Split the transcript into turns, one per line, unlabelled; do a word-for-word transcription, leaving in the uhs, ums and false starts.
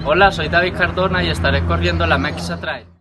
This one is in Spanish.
Hola, soy David Cardona y estaré corriendo la Mexa Trail.